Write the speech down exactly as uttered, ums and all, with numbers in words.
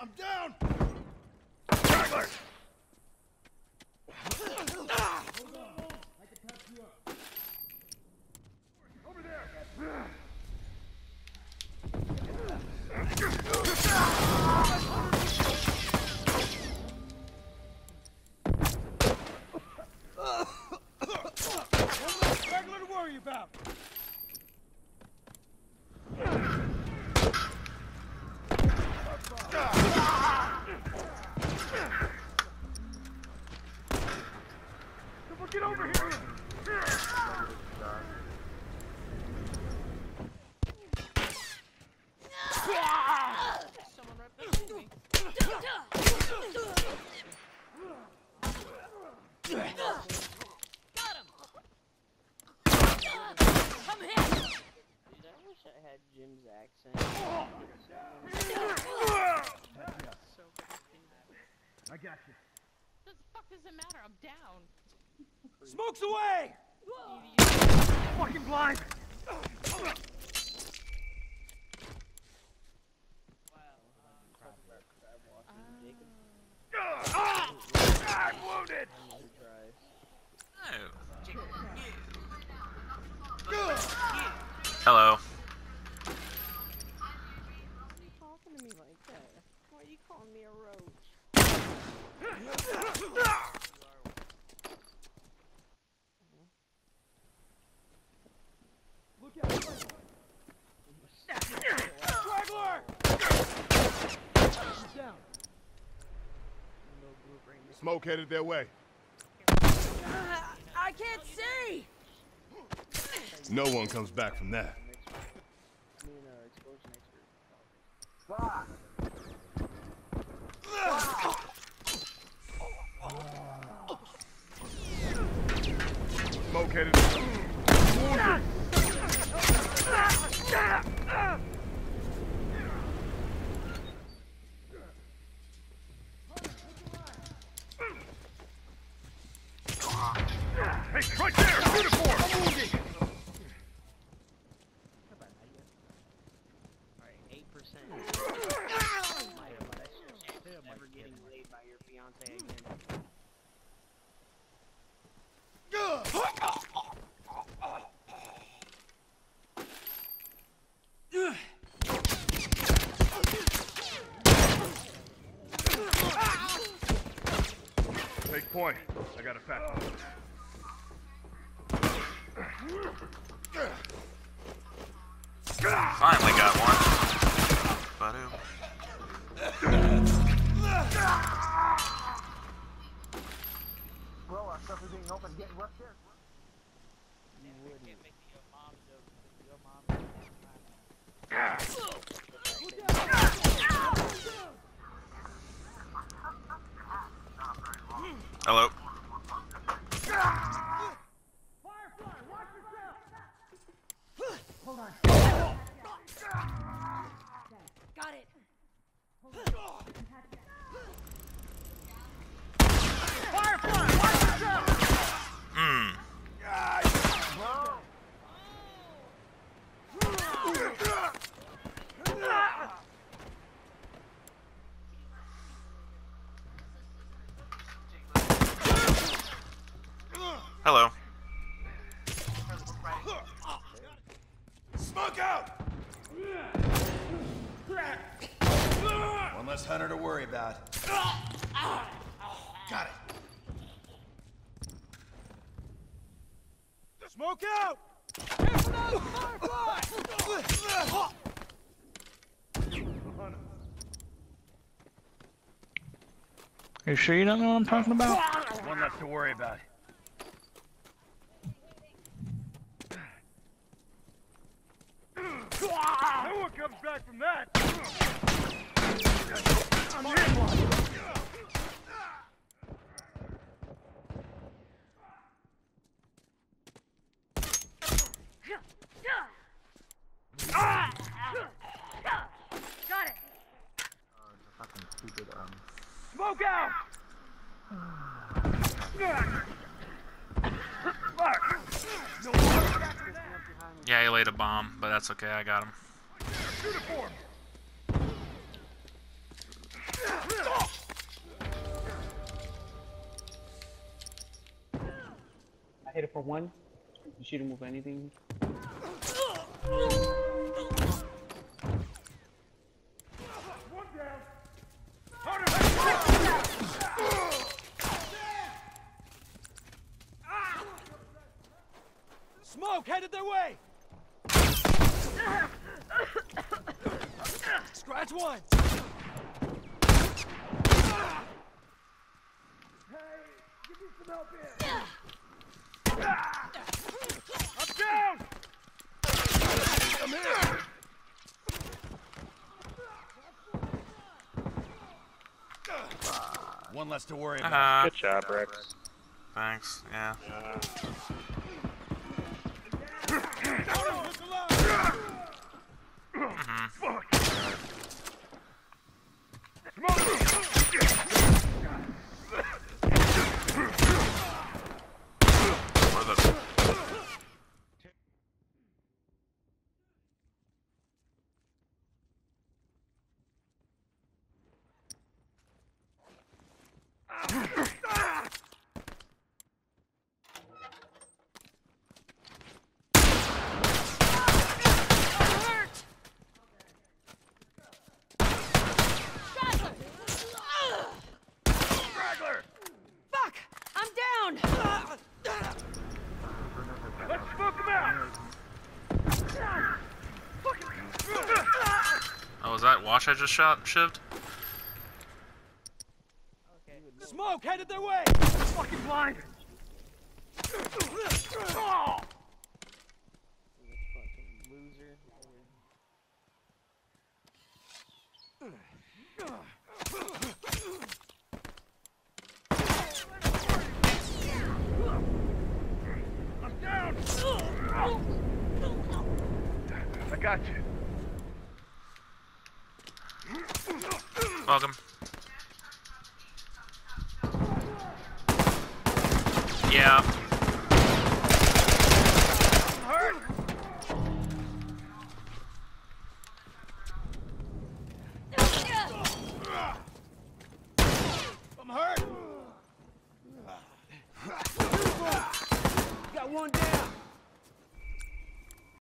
I'm down! Straggler! Hold on. I can patch you up. Over there! One less straggler to worry about. Get over here! Someone right behind me. Got him! Come here! Dude, I wish I had Jim's accent. So good to see that. I got you. What the fuck does it matter? I'm down. Smoke's away! Fucking blind! Ah! I'm wounded! Hello. Why are you talking to me like that? Why are you calling me a roach? Look out! Straggler! He's down. Smoke headed their way. I can't see! No one comes back from that. Smoke headed. Hey, right there! Uniform! I'm moving! Alright, eight percent. Never getting laid by your fiance again. Take point. I got a pack. Finally got one. Badoo. Bro, our stuff is being open. Get rushed here. Hello. Firefly, watch yourself! Hold on. Got it! Firefly, watch yourself! Hmm. Hello. Smoke out! One less hunter to worry about. Got it. Smoke out! Careful now, Firefly! Are you sure you don't know what I'm talking about? One less to worry about. No one comes back from that! I'm hit one! Got it! Fucking stupid, um. Smoke out! Fuck! No more. Yeah, he laid a bomb, but that's okay. I got him. Uniform! hit it for one. You shoot him with anything. One down. Harder. Smoke headed their way. Scratch one. Hey, give me some help here. I'm down. I'm here. One less to worry about. Uh-huh. Good job, Rex. Thanks, yeah. Uh, Mhm. Fuck. Where the... Fuck! I'm down! Let's smoke them out. Oh, was that Wash I just shot, shivved? Smoke headed their way. Fucking blind. Oh. I'm down. I got you. Welcome. Yeah.